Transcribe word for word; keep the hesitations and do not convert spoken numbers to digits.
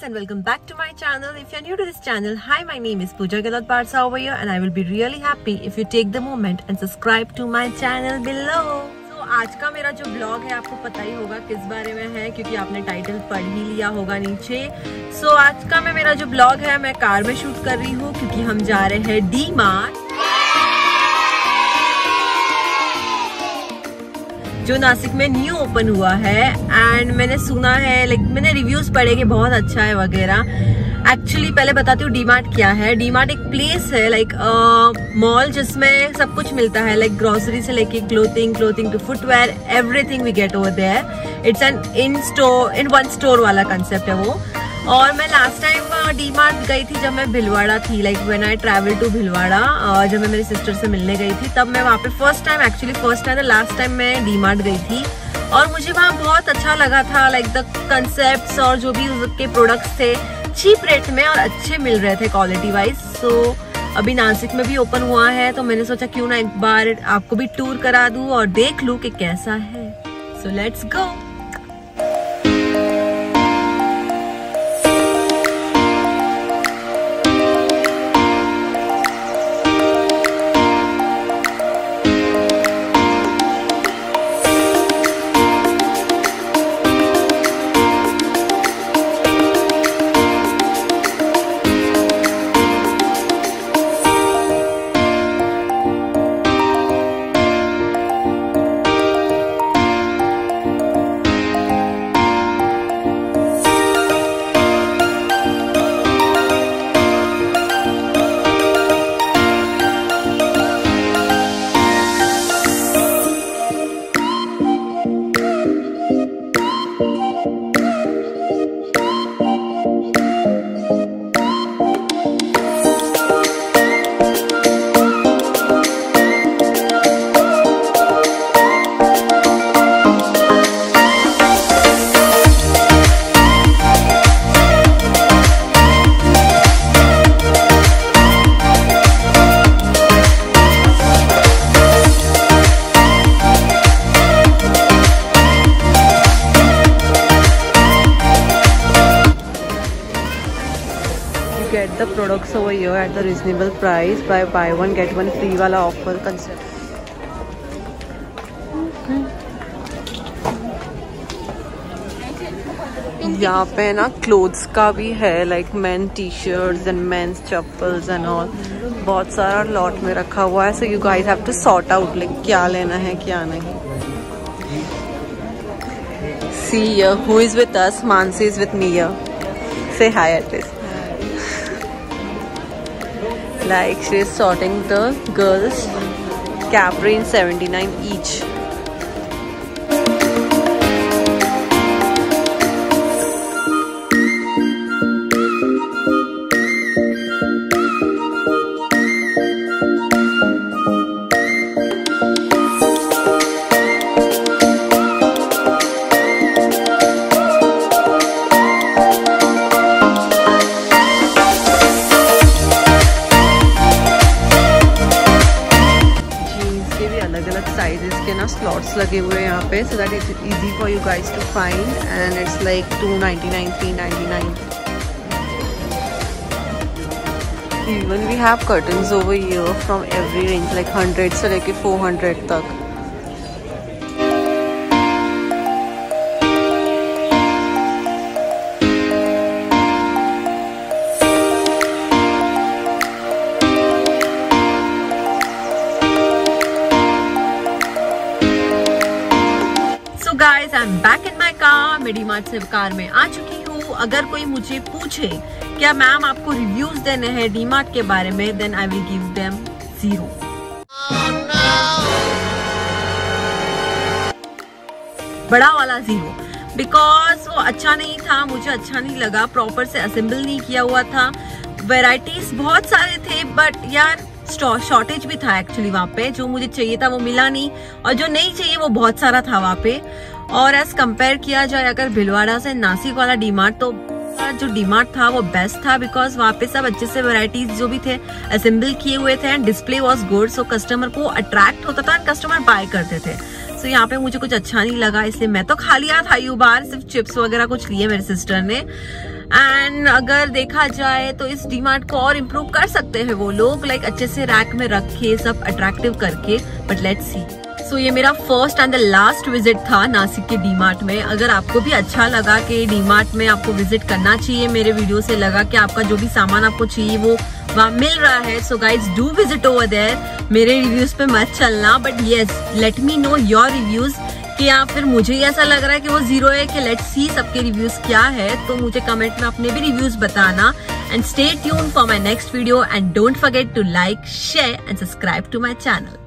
and welcome back to my channel. If you're new to this channel, hi, my name is Pooja Gehlot Barsa over here and I will be really happy if you take the moment and subscribe to my channel below. So आज का मेरा जो blog है आपको पता ही होगा किस बारे में है, क्योंकि आपने टाइटल पढ़ ही लिया होगा नीचे. सो so, आज का मैं मेरा जो ब्लॉग है मैं कार में शूट कर रही हूँ क्योंकि हम जा रहे हैं डी मार्ट जो नासिक में न्यू ओपन हुआ है. एंड मैंने सुना है, लाइक मैंने रिव्यूज पढ़े कि बहुत अच्छा है वगैरह. एक्चुअली पहले बताती हूँ डी मार्ट क्या है. डी मार्ट एक प्लेस है, लाइक मॉल जिसमें सब कुछ मिलता है, लाइक ग्रोसरी से लेके clothing clothing to footwear, everything we get over there. It's an in store in one store वाला कंसेप्ट है वो. और मैं लास्ट टाइम डी मार्ट गई थी जब मैं भिलवाड़ा थी, like when I travel to Bhilwara. जब मैं मेरी सिस्टर से मिलने गई थी तब मैं वहाँ पे first time, actually first time last time मैं डी मार्ट गई थी और मुझे वहाँ बहुत अच्छा लगा था. लाइक द कंसेप्ट्स और जो भी उसके प्रोडक्ट्स थे चीप रेट में और अच्छे मिल रहे थे क्वालिटी वाइज. सो अभी नासिक में भी ओपन हुआ है तो मैंने सोचा क्यों ना एक बार आपको भी टूर करा दूँ और देख लूँ कि कैसा है. So let's go. Get the products over here at the reasonable price by buy one get one free वाला offer concept. यहाँ पे ना क्लोथ्स का भी है, like men T shirts and men's chappals and all. बहुत सारा लॉट में रखा हुआ है. So you guys have to sort out like क्या लेना है क्या नहीं. See here, who is with us? Mansi is with me here. Say hi at least. Like she is sorting the girls. Capri in seventy-nine each. Sizes के ना slots लगे हुए हैं यहाँ पे, so that it's easy for you guys to find. And it's like two ninety nine, three ninety nine. Even we have curtains over here from every range, like hundred से लेके four hundred तक. Guys I am back in my car. मैं D Mart से car में आ चुकी हूँ. अगर कोई मुझे पूछे क्या मैम आपको रिव्यूज देने हैं डी मार्ट के बारे में, then I will give them zero. बड़ा वाला जीरो, बिकॉज वो अच्छा नहीं था, मुझे अच्छा नहीं लगा. प्रॉपर से असेंबल नहीं किया हुआ था. वेराइटीज बहुत सारे थे बट यार शॉर्टेज भी था एक्चुअली वहाँ पे. जो मुझे चाहिए था वो मिला नहीं और जो नहीं चाहिए वो बहुत सारा था वहाँ पे. और एज कंपेयर किया जाए अगर भिलवाड़ा से नासिक वाला डी मार्ट, तो जो डी मार्ट था वो बेस्ट था बिकॉज वहाँ पे सब अच्छे से वैरायटीज जो भी थे असेंबल किए हुए थे and display was good. So customer को अट्रैक्ट होता था एंड कस्टमर बाय करते थे. सो so, यहाँ पे मुझे कुछ अच्छा नहीं लगा, इसलिए मैं तो खा लिया था यू बार, सिर्फ चिप्स वगैरह कुछ लिए मेरे सिस्टर ने. एंड अगर देखा जाए तो इस डीमार्ट को और इम्प्रूव कर सकते हैं वो लोग, लाइक अच्छे से रैक में रख के सब अट्रैक्टिव करके, but let's see. So so, ये मेरा first and the last visit था नासिक के डीमार्ट में। अगर आपको भी अच्छा लगा कि डीमार्ट में आपको विजिट करना चाहिए, मेरे वीडियो से लगा कि आपका जो भी सामान आपको चाहिए वो वहाँ मिल रहा है, so guys do visit over there. मेरे रिव्यूज पे मत चलना, but yes let me know your reviews कि या फिर मुझे ऐसा लग रहा है कि वो जीरो है कि लेट्स सी सबके रिव्यूज क्या है। तो मुझे कमेंट में अपने भी रिव्यूज बताना and stay tune for my next video and don't forget to like, share and subscribe to my channel.